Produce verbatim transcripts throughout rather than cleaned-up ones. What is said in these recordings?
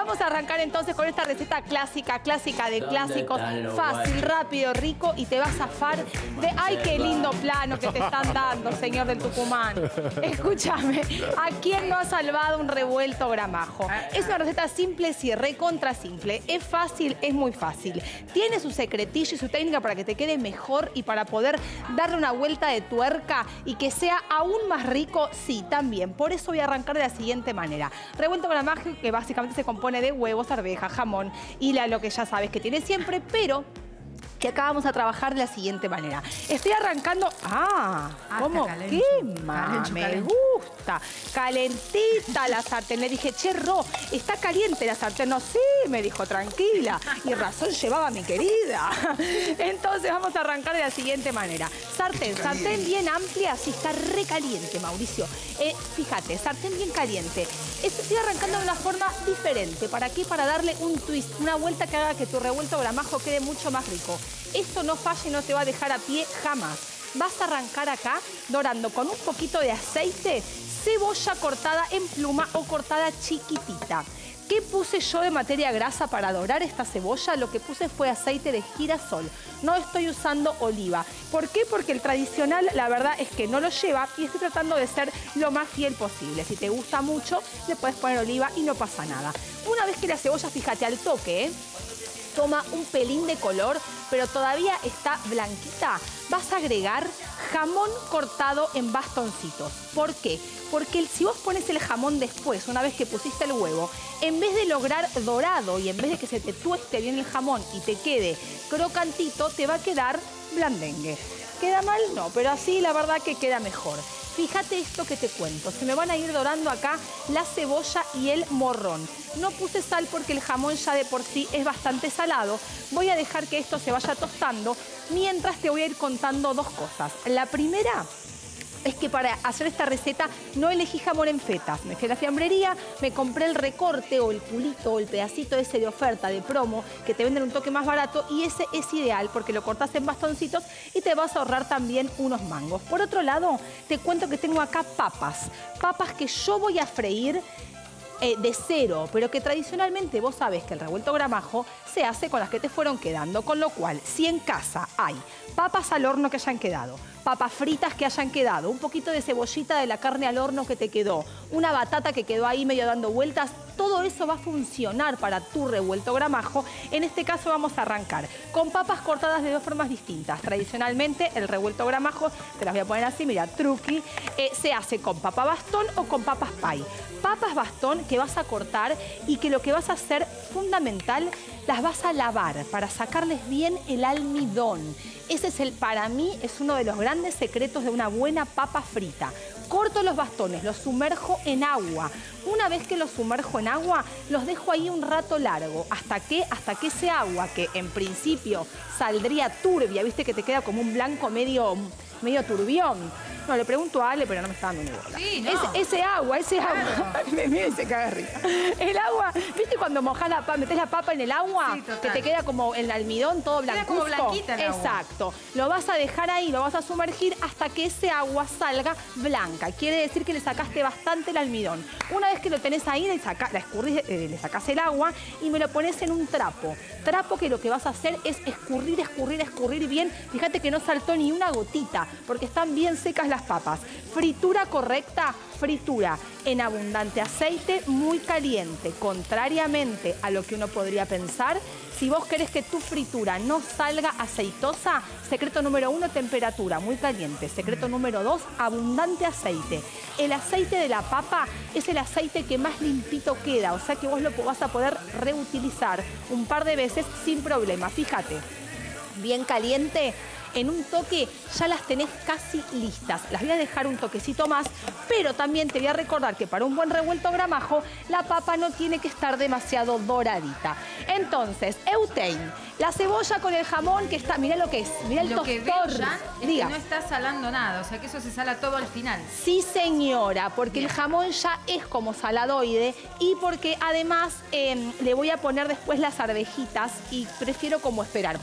Vamos a arrancar entonces con esta receta clásica, clásica de clásicos, fácil, rápido, rico, y te va a zafar de ¡ay, qué lindo plano que te están dando, señor del Tucumán! Escúchame, ¿a quién no ha salvado un revuelto gramajo? Es una receta simple, sí, recontra simple. Es fácil, es muy fácil. Tiene su secretillo y su técnica para que te quede mejor y para poder darle una vuelta de tuerca y que sea aún más rico, sí, también. Por eso voy a arrancar de la siguiente manera. Revuelto gramajo, que básicamente se compone de huevos, arveja, jamón y la, lo que ya sabes que tiene siempre, pero que acá vamos a trabajar de la siguiente manera. Estoy arrancando... ¡Ah! ah ¿Cómo quema? Me gusta. Calentita la sartén. Le dije, che, Ro, ¿está caliente la sartén? No, sí, me dijo, tranquila. Y razón llevaba mi querida. Entonces vamos a arrancar de la siguiente manera. Sartén, sartén bien amplia, así está re caliente, Mauricio. Eh, fíjate, sartén bien caliente. Estoy arrancando de una forma diferente. ¿Para qué? Para darle un twist, una vuelta que haga que tu revuelto gramajo quede mucho más rico. Esto no falla y no te va a dejar a pie jamás. Vas a arrancar acá dorando con un poquito de aceite cebolla cortada en pluma o cortada chiquitita. ¿Qué puse yo de materia grasa para dorar esta cebolla? Lo que puse fue aceite de girasol. No estoy usando oliva. ¿Por qué? Porque el tradicional, la verdad es que no lo lleva y estoy tratando de ser lo más fiel posible. Si te gusta mucho, le puedes poner oliva y no pasa nada. Una vez que la cebolla, fíjate, al toque, ¿eh? toma un pelín de color, pero todavía está blanquita, vas a agregar jamón cortado en bastoncitos. ¿Por qué? Porque el, si vos pones el jamón después, una vez que pusiste el huevo, en vez de lograr dorado y en vez de que se te tueste bien el jamón y te quede crocantito, te va a quedar blandengue. ¿Queda mal? No, pero así la verdad que queda mejor. Fíjate esto que te cuento, se me van a ir dorando acá la cebolla y el morrón. No puse sal porque el jamón ya de por sí es bastante salado. Voy a dejar que esto se vaya tostando mientras te voy a ir contando dos cosas. La primera es que para hacer esta receta no elegí jamón en fetas. Me fui a la fiambrería, me compré el recorte o el culito o el pedacito ese de oferta, de promo, que te venden un toque más barato y ese es ideal porque lo cortás en bastoncitos y te vas a ahorrar también unos mangos. Por otro lado, te cuento que tengo acá papas. Papas que yo voy a freír Eh, de cero, pero que tradicionalmente vos sabés que el revuelto gramajo se hace con las que te fueron quedando, con lo cual, si en casa hay papas al horno que hayan quedado, papas fritas que hayan quedado, un poquito de cebollita de la carne al horno que te quedó, una batata que quedó ahí medio dando vueltas, todo eso va a funcionar para tu revuelto gramajo. En este caso vamos a arrancar con papas cortadas de dos formas distintas. Tradicionalmente el revuelto gramajo, te las voy a poner así, mira, truqui, eh, se hace con papa bastón o con papas pie. Papas bastón que vas a cortar y que lo que vas a hacer fundamental, las vas a lavar para sacarles bien el almidón. Ese es el, para mí, es uno de los grandes secretos de una buena papa frita. Corto los bastones, los sumerjo en agua. Una vez que los sumerjo en agua, los dejo ahí un rato largo. ¿Hasta qué? Hasta que ese agua, que en principio saldría turbia, viste que te queda como un blanco medio, medio turbión. No, le pregunto a Ale, pero no me está dando ni bola. Sí, no. Ese, ese agua, ese agua. Claro. Me mira y se caga de risa. El agua, ¿viste cuando mojás la papa, metés la papa en el agua? Sí, total. Que te queda como el almidón todo blancuzco. Queda como blanquita el agua. Exacto. Lo vas a dejar ahí, lo vas a sumergir hasta que ese agua salga blanca. Quiere decir que le sacaste bastante el almidón. Una vez que lo tenés ahí, le, saca, la escurrís, eh, le sacás el agua y me lo pones en un trapo. Trapo que lo que vas a hacer es escurrir, escurrir, escurrir bien. Fíjate que no saltó ni una gotita, porque están bien secas las papas. Fritura correcta, fritura en abundante aceite, muy caliente. Contrariamente a lo que uno podría pensar, si vos querés que tu fritura no salga aceitosa, secreto número uno, temperatura, muy caliente. Secreto número dos, abundante aceite. El aceite de la papa es el aceite que más limpito queda, o sea que vos lo vas a poder reutilizar un par de veces sin problema. Fíjate, bien caliente. En un toque ya las tenés casi listas. Las voy a dejar un toquecito más, pero también te voy a recordar que para un buen revuelto gramajo, la papa no tiene que estar demasiado doradita. Entonces, Eutein, la cebolla con el jamón que está, mirá lo que es, mirá el lo tostor. Que veo, Jan, es Diga. que no está salando nada, o sea que eso se sala todo al final. Sí, señora, porque Bien. el jamón ya es como saladoide y porque además eh, le voy a poner después las arvejitas y prefiero como esperar.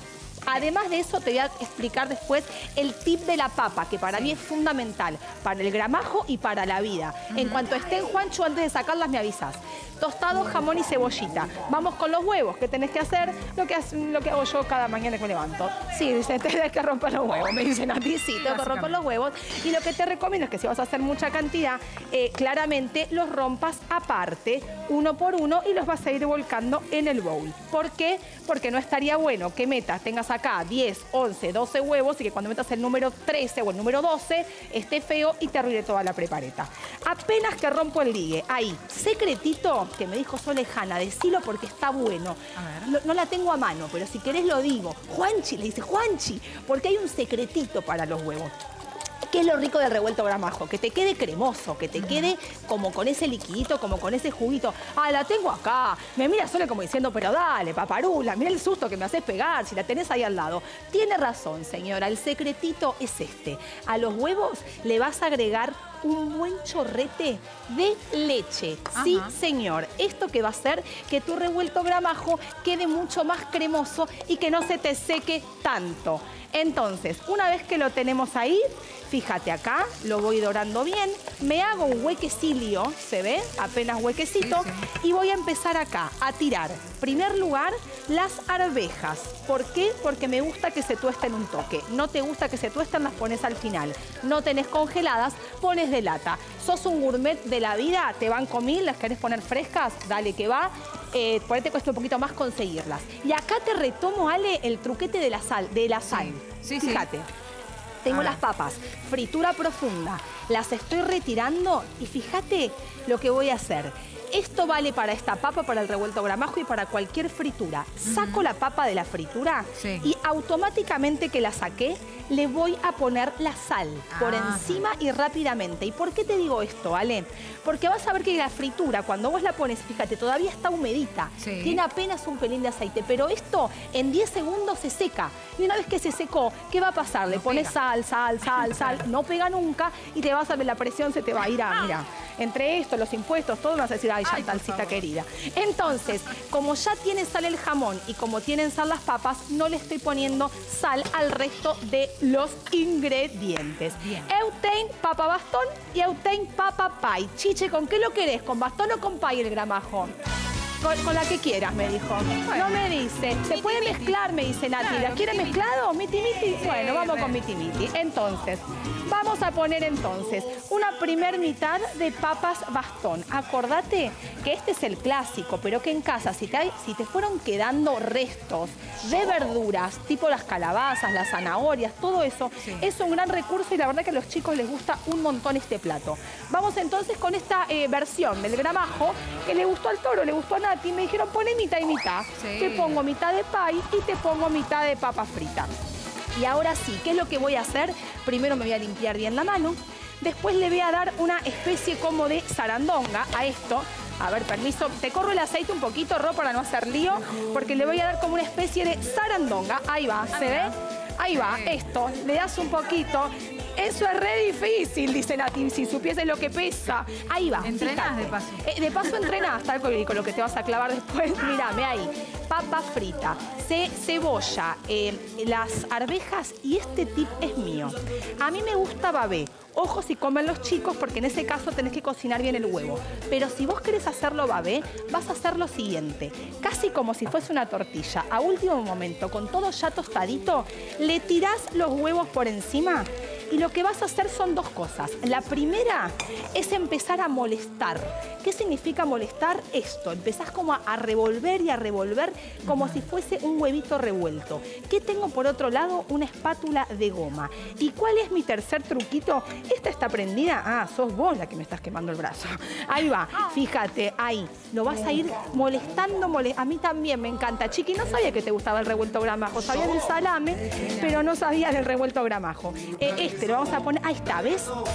Además de eso, te voy a explicar después el tip de la papa, que para mí es fundamental, para el gramajo y para la vida. En cuanto estén, Juancho, antes de sacarlas me avisas. Tostado, jamón y cebollita. Vamos con los huevos. ¿Qué tenés que hacer? Lo que, lo que hago yo cada mañana que me levanto. Sí, dicen, tenés que romper los huevos. Me dicen a ti, sí, tengo que romper los huevos. Y lo que te recomiendo es que si vas a hacer mucha cantidad, eh, claramente los rompas aparte, uno por uno, y los vas a ir volcando en el bowl. ¿Por qué? Porque no estaría bueno que metas, tengas acá diez, once, doce huevos y que cuando metas el número trece o el número doce esté feo y te arruine toda la prepareta. Apenas que rompo el ligue, ahí, secretito que me dijo Solejana, decilo porque está bueno. No, no la tengo a mano, pero si querés lo digo. Juanchi, le dice Juanchi, porque hay un secretito para los huevos. ¿Qué es lo rico del revuelto gramajo? Que te quede cremoso, que te quede como con ese liquidito, como con ese juguito. Ah, la tengo acá. Me mira Sole como diciendo, pero dale, paparula, mira el susto que me haces pegar si la tenés ahí al lado. Tiene razón, señora, el secretito es este. A los huevos le vas a agregar un buen chorrete de leche. Ajá. Sí, señor. Esto que va a hacer que tu revuelto gramajo quede mucho más cremoso y que no se te seque tanto. Entonces, una vez que lo tenemos ahí, fíjate acá, lo voy dorando bien, me hago un huequecillo, ¿se ve? Apenas huequecito, sí, sí. Y voy a empezar acá a tirar, en primer lugar, las arvejas. ¿Por qué? Porque me gusta que se tuesten un toque. No te gusta que se tuesten, las pones al final. No tenés congeladas, pones de lata. Sos un gourmet de la vida, te van con mil, las querés poner frescas, dale que va. Eh, por ahí te cuesta un poquito más conseguirlas. Y acá te retomo, Ale, el truquete de la sal. De la sal. Sí, sí, fíjate. Sí. Tengo las papas, fritura profunda, las estoy retirando y fíjate lo que voy a hacer. Esto vale para esta papa, para el revuelto gramajo y para cualquier fritura. Saco uh-huh. la papa de la fritura sí. y automáticamente que la saqué, le voy a poner la sal ah, por encima y rápidamente. ¿Y por qué te digo esto, Ale? Porque vas a ver que la fritura, cuando vos la pones, fíjate, todavía está humedita. Sí. Tiene apenas un pelín de aceite, pero esto en diez segundos se seca. Y una vez que se secó, ¿qué va a pasar? Le no pones pega. sal, sal, sal, sal, no pega nunca y te vas a ver, la presión se te va a ir a, mira, entre esto, los impuestos, todo, vas a decir, ay, Chantalcita querida. Entonces, como ya tiene sal el jamón y como tienen sal las papas, no le estoy poniendo sal al resto de los ingredientes. Bien. Eutein, papa bastón y Eutein, papa pie. Chiche, ¿con qué lo querés? ¿Con bastón o con pie el gramajo? Con, con la que quieras, me dijo. Bueno. No me dice. Se puede mezclar, me dice Nati. Claro, ¿la quiere miti, mezclado? Miti, miti. Sí, bueno, vamos con miti, miti. Entonces, vamos a poner entonces una primer mitad de papas bastón. Acordate que este es el clásico, pero que en casa, si te, si te fueron quedando restos de verduras, tipo las calabazas, las zanahorias, todo eso, sí. es un gran recurso y la verdad que a los chicos les gusta un montón este plato. Vamos entonces con esta eh, versión del gramajo que le gustó al Toro, le gustó a Nati. Y me dijeron, pone mitad y mitad. Sí. Te pongo mitad de pie y te pongo mitad de papa frita. Y ahora sí, ¿qué es lo que voy a hacer? Primero me voy a limpiar bien la mano. Después le voy a dar una especie como de sarandonga a esto. A ver, permiso. Te corro el aceite un poquito, Ro, para no hacer lío. Porque le voy a dar como una especie de sarandonga. Ahí va, ¿se ve? Ahí va, esto. Le das un poquito. Eso es re difícil, dice Nati, si supieses lo que pesa. Ahí va. Entrenás de paso. Eh, de paso entrenás, tal con, con lo que te vas a clavar después. Mírame ahí. Papa frita, ce cebolla, eh, las arvejas y este tip es mío. A mí me gusta babé. Ojo si comen los chicos, porque en ese caso tenés que cocinar bien el huevo. Pero si vos querés hacerlo babé, vas a hacer lo siguiente. Casi como si fuese una tortilla. A último momento, con todo ya tostadito, le tirás los huevos por encima. Y lo que vas a hacer son dos cosas. La primera es empezar a molestar. ¿Qué significa molestar? Esto. Empezás como a, a revolver y a revolver como si fuese un huevito revuelto. ¿Qué tengo por otro lado? Una espátula de goma. ¿Y cuál es mi tercer truquito? ¿Esta está prendida? Ah, sos vos la que me estás quemando el brazo. Ahí va. Fíjate, ahí. Lo vas a ir molestando, molestando. A mí también me encanta. Chiqui, no sabía que te gustaba el revuelto gramajo. Sabía del salame, pero no sabía del revuelto gramajo. Eh, este lo vamos a poner... Ahí está, ¿ves?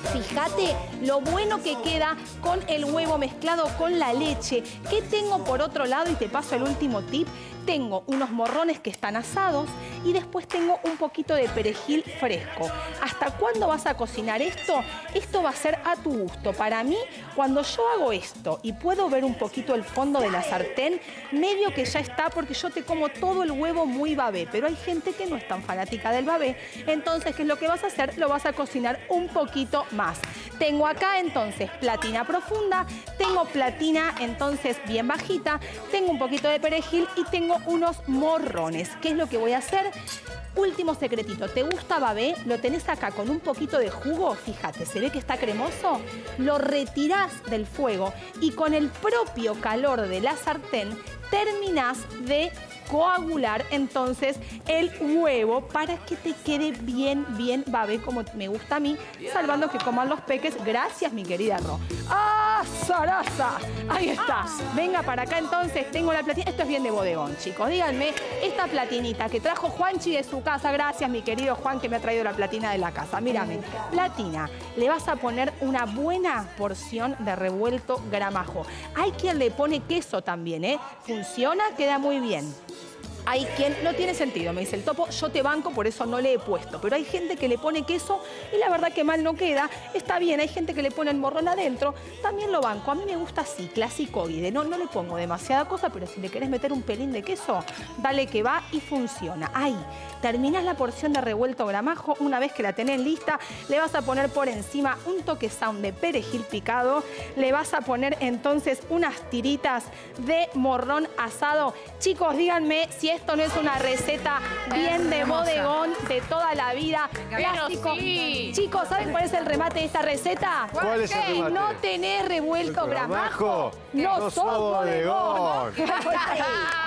Fíjate lo bueno que queda con el huevo mezclado con la leche. ¿Qué tengo por otro lado? Y te paso el último tip. Tengo unos morrones que están asados y después tengo un poquito de perejil fresco. ¿Hasta cuándo vas a cocinar esto? Esto va a ser a tu gusto. Para mí, cuando yo hago esto y puedo ver un poquito el fondo de la sartén, medio que ya está porque yo te como todo el huevo muy babé. Pero hay gente que no es tan fanática del babé. Entonces, ¿qué es lo que vas a hacer? Lo vas a cocinar un poquito más. Tengo acá entonces platina profunda, tengo platina entonces bien bajita, tengo un poquito de perejil y tengo unos morrones. ¿Qué es lo que voy a hacer? Último secretito, ¿te gusta babé? Lo tenés acá con un poquito de jugo, fíjate, ¿se ve que está cremoso? Lo retirás del fuego y con el propio calor de la sartén terminás de coagular entonces el huevo para que te quede bien, bien babé como me gusta a mí, salvando que coman los peques. Gracias, mi querida Ro. ¡Ah, zaraza! Ahí está. Venga para acá entonces, tengo la platina. Esto es bien de bodegón, chicos. Díganme, esta platinita que trajo Juanchi de su casa. Gracias, mi querido Juan, que me ha traído la platina de la casa. Mírame, platina. Le vas a poner una buena porción de revuelto gramajo. Hay quien le pone queso también, ¿eh? Funciona, queda muy bien. Hay quien, no tiene sentido, me dice el Topo, yo te banco, por eso no le he puesto. Pero hay gente que le pone queso y la verdad que mal no queda. Está bien, hay gente que le pone el morrón adentro, también lo banco. A mí me gusta así, clasicoide, no, no le pongo demasiada cosa, pero si le querés meter un pelín de queso, dale que va y funciona. Ahí, terminás la porción de revuelto gramajo, una vez que la tenés lista, le vas a poner por encima un toque sound de perejil picado, le vas a poner entonces unas tiritas de morrón asado. Chicos, díganme si esto no es una receta bien de bodegón de toda la vida. Plástico. Sí. Chicos, ¿saben cuál es el remate de esta receta? ¿Cuál es el Si remate? no tenés revuelto ¿El gramajo, gramajo? no No sos sos bodegón. bodegón.